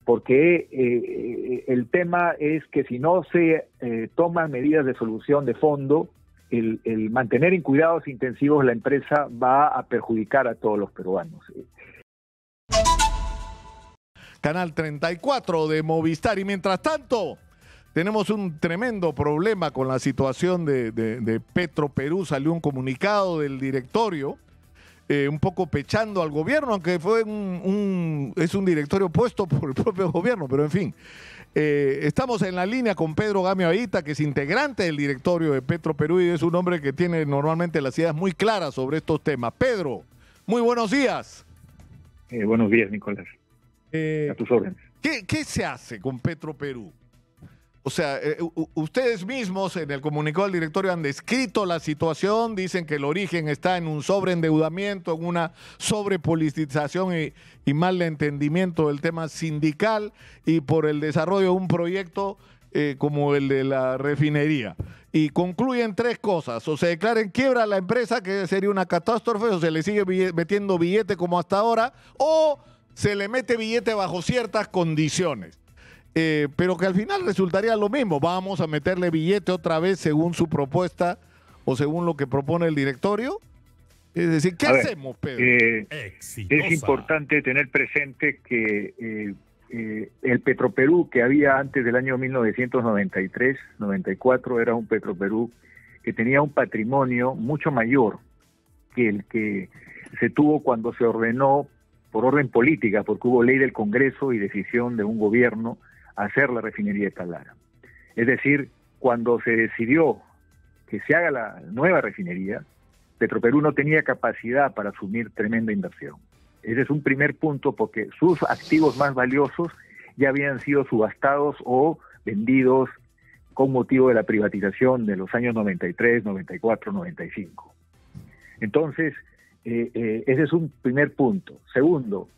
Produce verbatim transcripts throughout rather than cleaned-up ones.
porque eh, el tema es que si no se eh, toman medidas de solución de fondo, el, el mantener en cuidados intensivos la empresa va a perjudicar a todos los peruanos. Canal treinta y cuatro de Movistar. Y mientras tanto, tenemos un tremendo problema con la situación de, de, de Petroperú. Salió un comunicado del directorio, eh, un poco pechando al gobierno, aunque fue un, un, es un directorio puesto por el propio gobierno, pero en fin. Eh, estamos en la línea con Pedro Gamio Ayita, que es integrante del directorio de Petroperú y es un hombre que tiene normalmente las ideas muy claras sobre estos temas. Pedro, muy buenos días. Eh, buenos días, Nicolás. Eh, a tus órdenes. ¿qué, ¿Qué se hace con Petroperú? O sea, eh, ustedes mismos en el comunicado del directorio han descrito la situación, dicen que el origen está en un sobreendeudamiento, en una sobrepolitización y, y mal entendimiento del tema sindical y por el desarrollo de un proyecto eh, como el de la refinería. Y concluyen tres cosas: o se declara en quiebra la empresa, que sería una catástrofe, o se le sigue billete, metiendo billete como hasta ahora, o se le mete billete bajo ciertas condiciones. Eh, pero que al final resultaría lo mismo. Vamos a meterle billete otra vez según su propuesta o según lo que propone el directorio. Es decir, ¿qué a hacemos, ver, Pedro? Eh, es importante tener presente que eh, eh, el Petroperú que había antes del año mil novecientos noventa y tres, noventa y cuatro era un Petroperú que tenía un patrimonio mucho mayor que el que se tuvo cuando se ordenó por orden política, porque hubo ley del Congreso y decisión de un gobierno hacer la refinería de Talara. Es decir, cuando se decidió que se haga la nueva refinería, Petroperú no tenía capacidad para asumir tremenda inversión. Ese es un primer punto, porque sus activos más valiosos ya habían sido subastados o vendidos con motivo de la privatización de los años noventa y tres, noventa y cuatro, noventa y cinco. Entonces, eh, eh, ese es un primer punto. Segundo,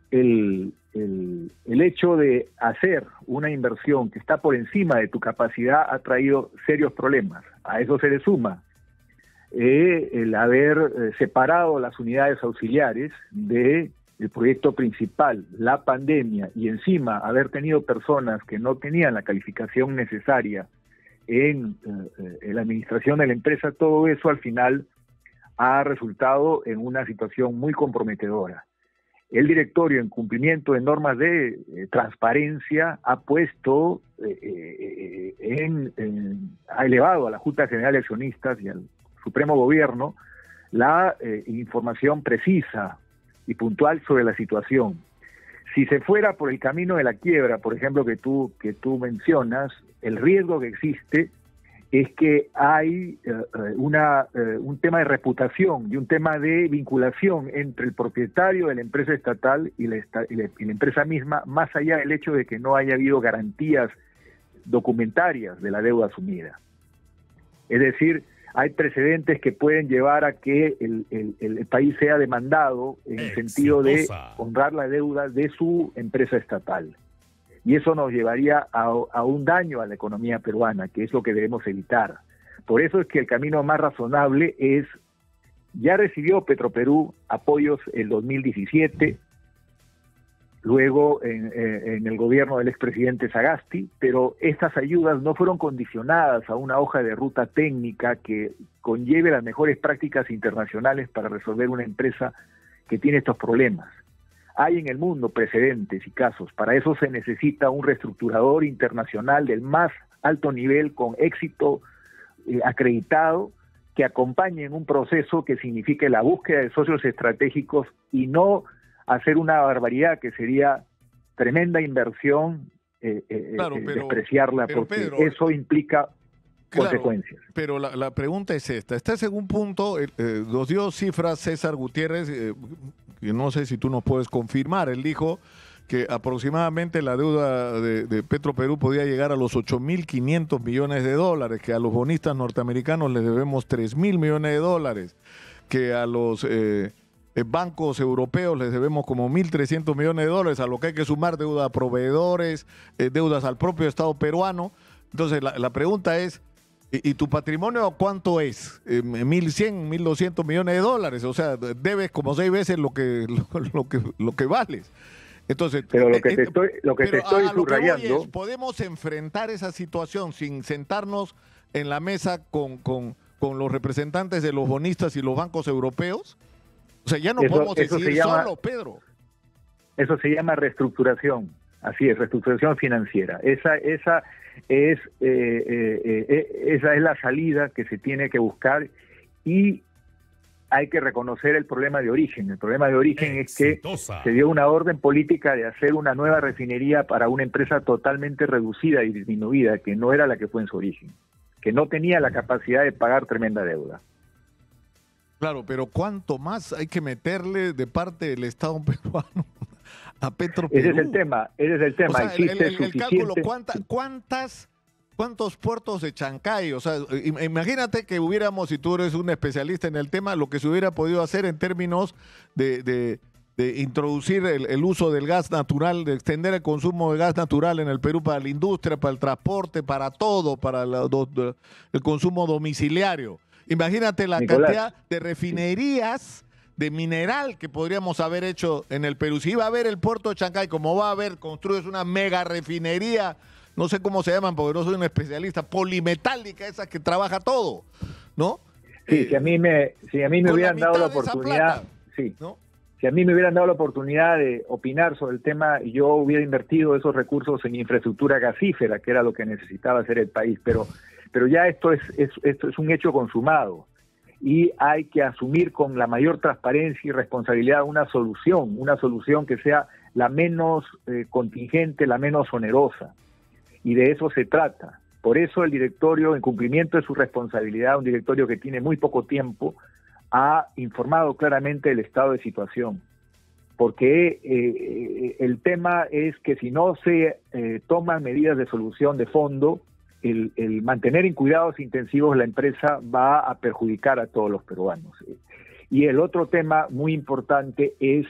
el, el, el hecho de hacer una inversión que está por encima de tu capacidad ha traído serios problemas. A eso se le suma eh, el haber eh, separado las unidades auxiliares del proyecto principal, la pandemia, y encima haber tenido personas que no tenían la calificación necesaria en, eh, en la administración de la empresa. Todo eso al final ha resultado en una situación muy comprometedora. El directorio, en cumplimiento de normas de eh, transparencia, ha puesto eh, eh, en, en, ha elevado a la Junta General de Accionistas y al Supremo Gobierno la eh, información precisa y puntual sobre la situación. Si se fuera por el camino de la quiebra, por ejemplo, que tú, que tú mencionas, el riesgo que existe es que hay uh, una, uh, un tema de reputación y un tema de vinculación entre el propietario de la empresa estatal y la, esta, y la, y la empresa misma, más allá del hecho de que no haya habido garantías documentarias de la deuda asumida. Es decir, hay precedentes que pueden llevar a que el, el, el país sea demandado en el sentido de honrar la deuda de su empresa estatal. Y eso nos llevaría a, a un daño a la economía peruana, que es lo que debemos evitar. Por eso es que el camino más razonable es, ya recibió Petroperú apoyos en dos mil diecisiete, luego en, en el gobierno del expresidente Sagasti, pero estas ayudas no fueron condicionadas a una hoja de ruta técnica que conlleve las mejores prácticas internacionales para resolver una empresa que tiene estos problemas. Hay en el mundo precedentes y casos. Para eso se necesita un reestructurador internacional del más alto nivel, con éxito eh, acreditado, que acompañe en un proceso que signifique la búsqueda de socios estratégicos y no hacer una barbaridad que sería tremenda inversión, eh, eh, claro, pero, despreciarla, pero, porque Pedro, eso implica claro, consecuencias. Pero la, la pregunta es esta. Estás en un punto, eh, eh, nos dio cifras César Gutiérrez, eh, que no sé si tú nos puedes confirmar. Él dijo que aproximadamente la deuda de, de Petroperú podía llegar a los ocho mil quinientos millones de dólares, que a los bonistas norteamericanos les debemos tres mil millones de dólares, que a los eh, bancos europeos les debemos como mil trescientos millones de dólares, a lo que hay que sumar deuda a proveedores, eh, deudas al propio Estado peruano. Entonces la, la pregunta es, ¿y, y tu patrimonio cuánto es? Eh, ¿mil cien, mil doscientos millones de dólares? O sea, debes como seis veces lo que, lo, lo que, lo que vales. Entonces, Pero lo que eh, te estoy, lo que te pero estoy a lo que voy subrayando, es, podemos enfrentar esa situación sin sentarnos en la mesa con, con, con los representantes de los bonistas y los bancos europeos. O sea, ya no eso, podemos eso decidir se llama, solo, Pedro. eso se llama reestructuración. Así es, reestructuración financiera. Esa, esa es, eh, eh, eh, esa es la salida que se tiene que buscar, y hay que reconocer el problema de origen. El problema de origen Exitosa. Es que se dio una orden política de hacer una nueva refinería para una empresa totalmente reducida y disminuida, que no era la que fue en su origen, que no tenía la capacidad de pagar tremenda deuda. Claro, pero ¿cuánto más hay que meterle de parte del Estado peruano a Petroperú? Ese es el tema, ese es el tema. O sea, el, el, el, suficiente... cálculo, ¿cuánta, ¿cuántas... ¿Cuántos puertos de Chancay? O sea, imagínate que hubiéramos, si tú eres un especialista en el tema, lo que se hubiera podido hacer en términos de, de, de introducir el, el uso del gas natural, de extender el consumo de gas natural en el Perú para la industria, para el transporte, para todo, para la, do, do, el consumo domiciliario. Imagínate la Nicolás. cantidad de refinerías de mineral que podríamos haber hecho en el Perú. Si iba a haber el puerto de Chancay, como va a haber, construyes una mega refinería, no sé cómo se llaman porque no soy un especialista, polimetálica, esa que trabaja todo, ¿no? Sí, eh, si a mí me, si a mí me hubieran dado la oportunidad, plata, sí, ¿no? Si a mí me hubieran dado la oportunidad de opinar sobre el tema, yo hubiera invertido esos recursos en infraestructura gasífera, que era lo que necesitaba hacer el país, pero, pero ya esto es, es, esto es un hecho consumado, y hay que asumir con la mayor transparencia y responsabilidad una solución, una solución que sea la menos eh, contingente, la menos onerosa. Y de eso se trata. Por eso el directorio, en cumplimiento de su responsabilidad, un directorio que tiene muy poco tiempo, ha informado claramente el estado de situación. Porque eh, el tema es que si no se eh, toman medidas de solución de fondo, el, el mantener en cuidados intensivos la empresa va a perjudicar a todos los peruanos. Y el otro tema muy importante es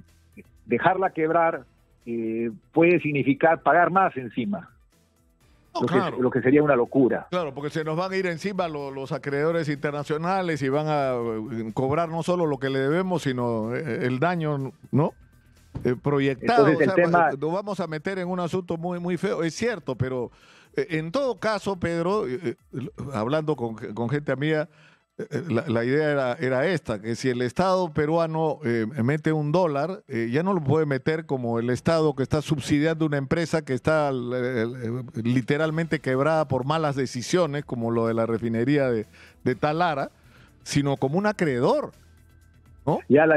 dejarla quebrar, eh, puede significar pagar más encima. No, lo, claro. que, lo que sería una locura. Claro, porque se nos van a ir encima los, los acreedores internacionales y van a cobrar no solo lo que le debemos, sino el daño, ¿no? Eh, proyectado. Entonces, o sea, el tema... nos vamos a meter en un asunto muy, muy feo, es cierto, pero eh, en todo caso, Pedro, eh, hablando con, con gente amiga, La, la idea era, era esta, que si el Estado peruano eh, mete un dólar, eh, ya no lo puede meter como el Estado que está subsidiando una empresa que está eh, literalmente quebrada por malas decisiones, como lo de la refinería de, de Talara, sino como un acreedor, ¿no? Ya la